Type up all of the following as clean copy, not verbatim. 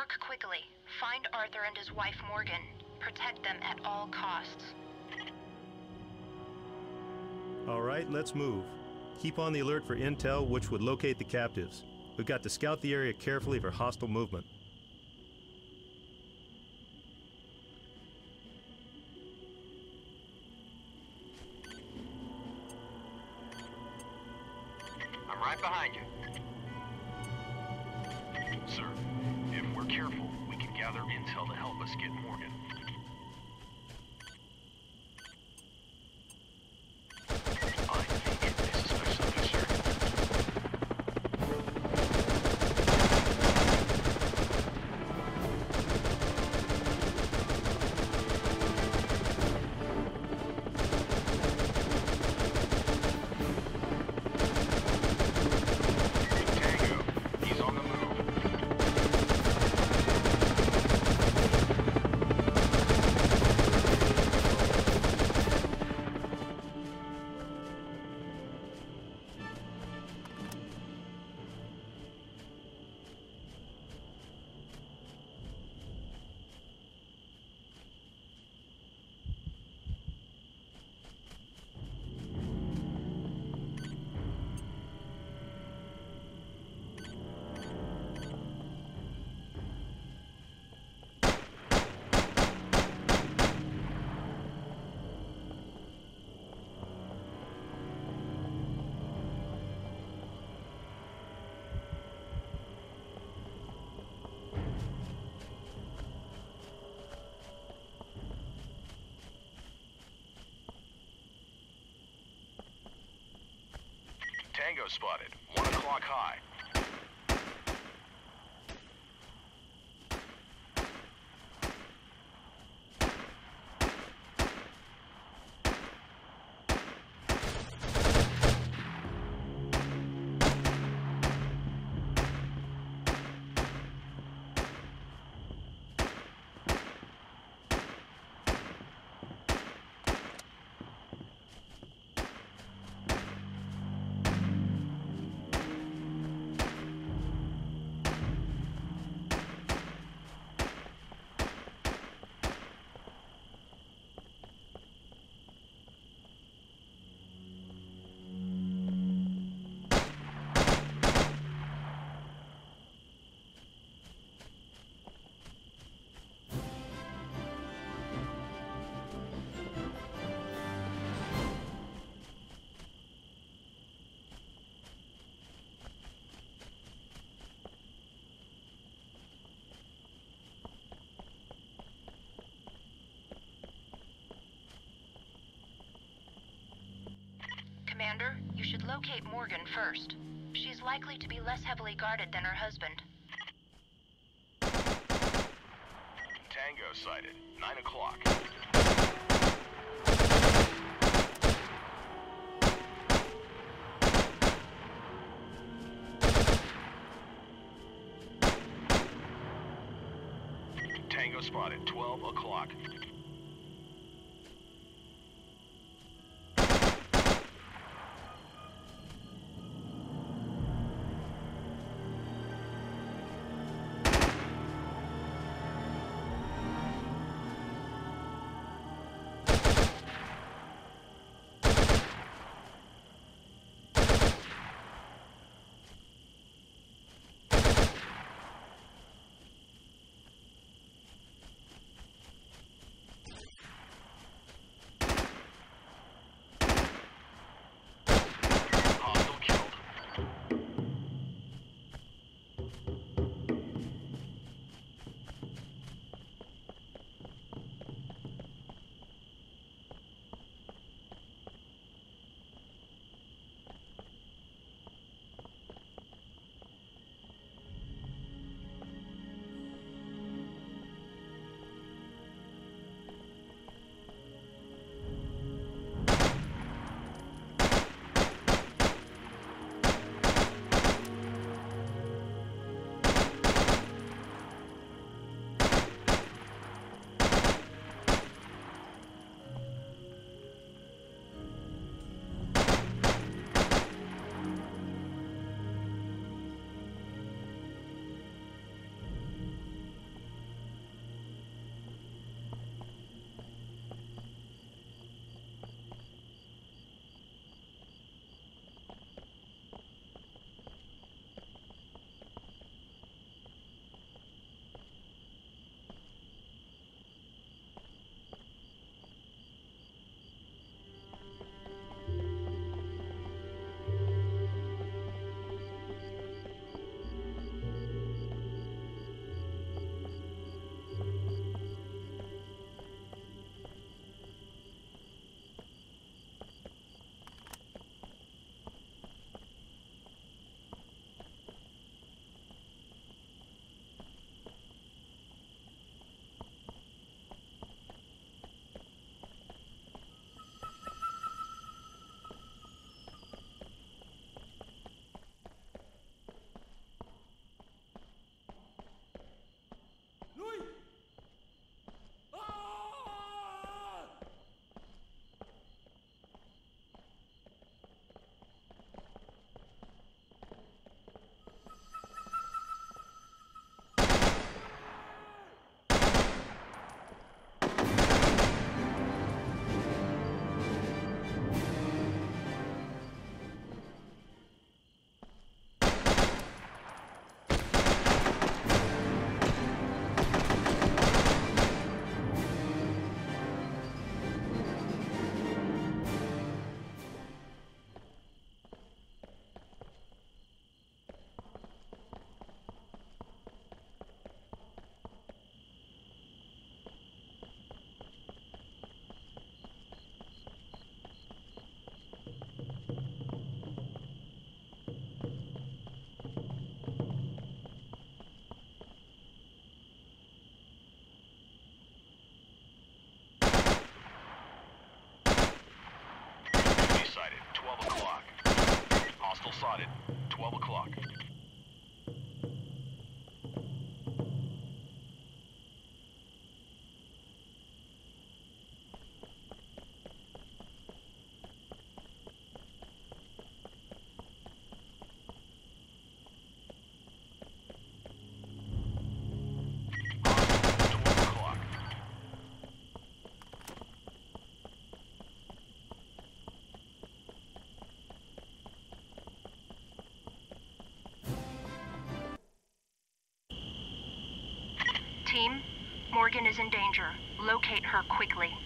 Work quickly. Find Arthur and his wife Morgan. Protect them at all costs. All right, let's move. Keep on the alert for intel which would locate the captives. We've got to scout the area carefully for hostile movement. I'm right behind you. Sir, if we're careful, we can gather intel to help us get Morgan. I think it is especially sure. Tango, he's on the move. Tango spotted. 1 o'clock high. Commander, you should locate Morgan first. She's likely to be less heavily guarded than her husband. Tango sighted. 9 o'clock. Tango spotted. 12 o'clock. spotted. 12 o'clock. Team, Morgan is in danger. Locate her quickly.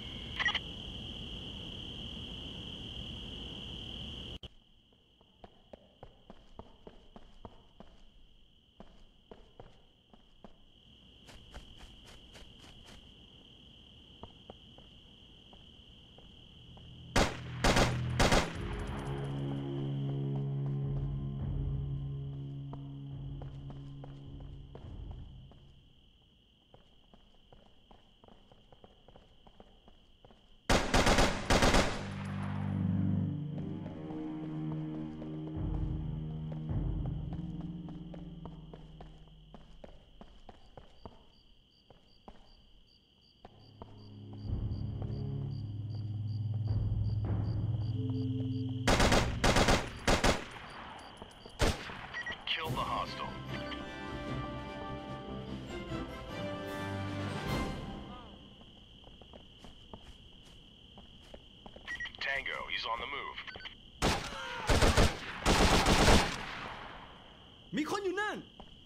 Kill the hostile. Tango, he's on the move. มีคนอยู่นั่น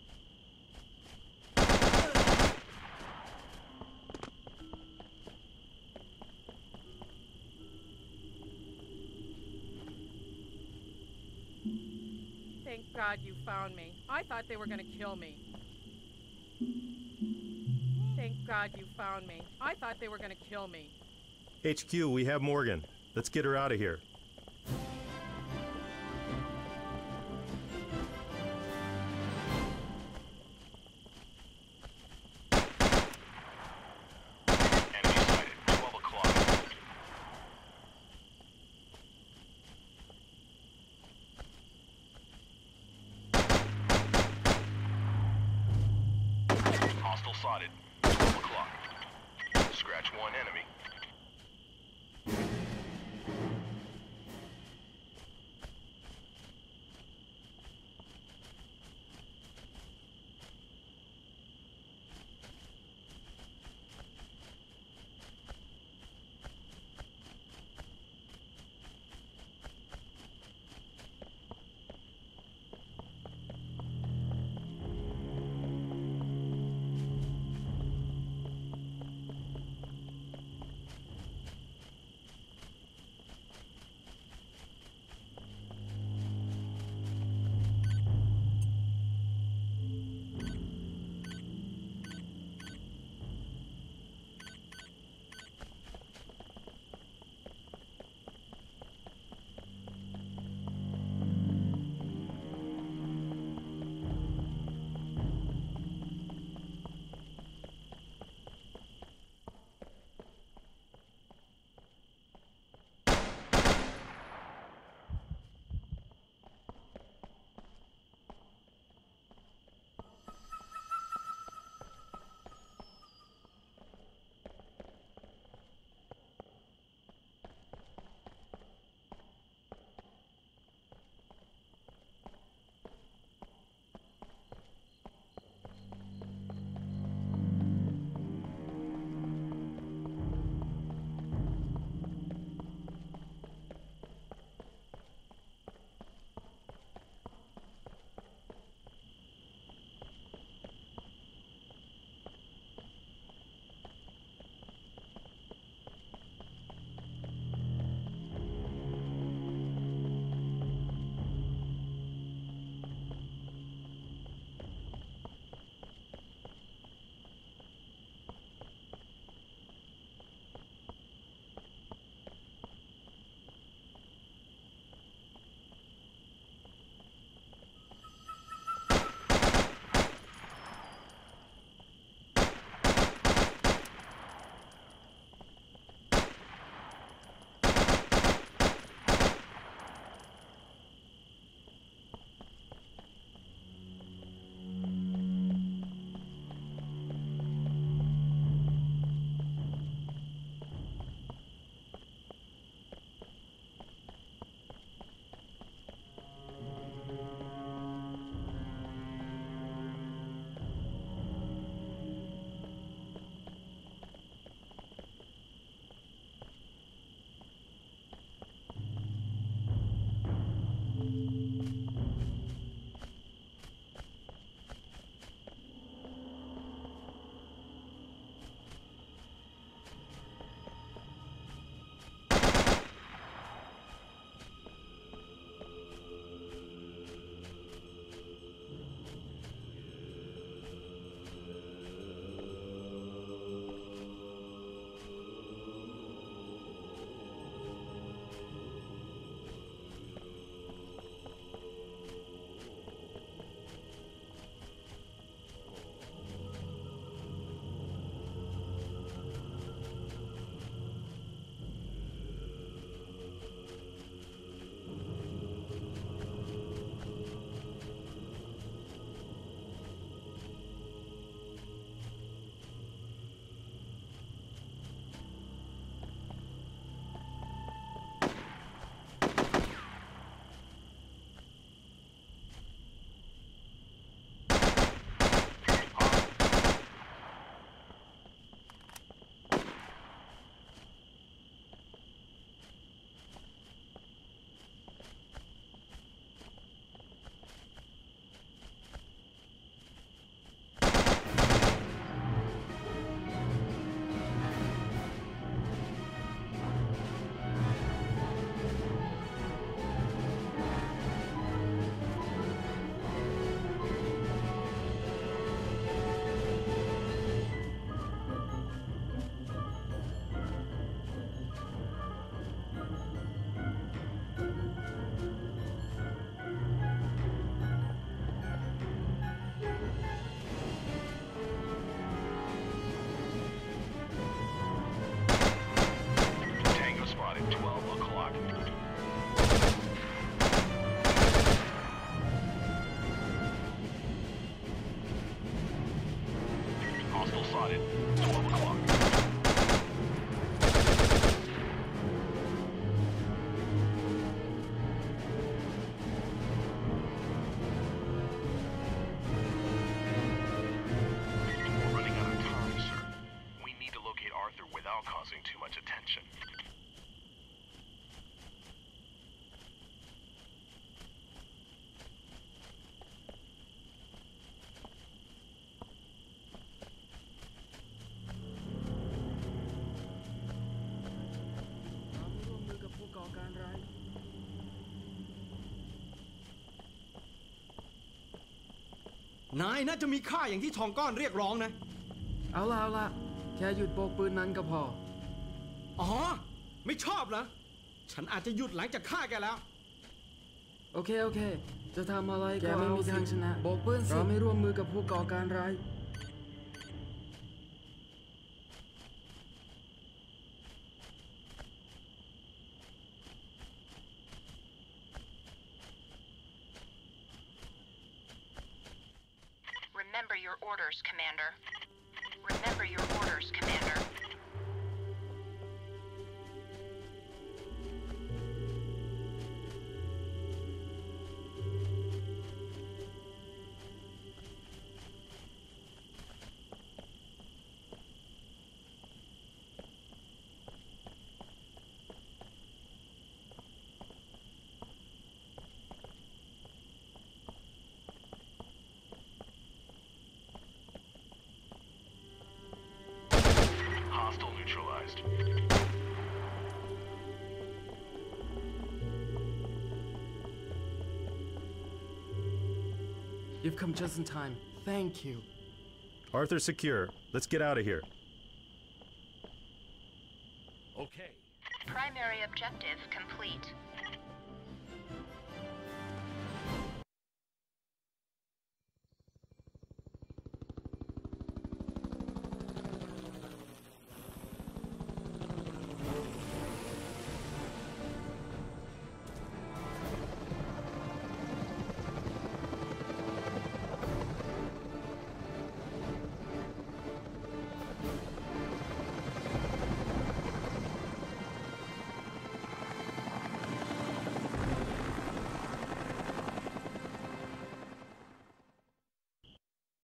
Thank God you found me. I thought they were gonna kill me. Thank God you found me. I thought they were gonna kill me. HQ, we have Morgan. Let's get her out of here. Enemy sighted. 12 o'clock. Hostile spotted. 12 o'clock. Scratch one enemy. spotted. 12 o'clock. We're running out of time, sir. We need to locate Arthur without causing too much attention. นายน่าจะมีค่าอย่างที่ทองก้อนเรียกร้องนะเอาล่ะแค่หยุดโบกปืนนั้นก็พออ๋อ ไม่ชอบเหรอ ฉันอาจจะหยุดหลังจากฆ่าแกแล้วโอเค จะทำอะไรแกไม่มีทางชนะโบกปืนสิเราไม่ร่วมมือกับผู้ก่อการร้าย Remember your orders, Commander. Remember your orders, Commander. Hostile neutralized. You've come just in time. Thank you. Arthur secure. Let's get out of here. Okay. Primary objective complete.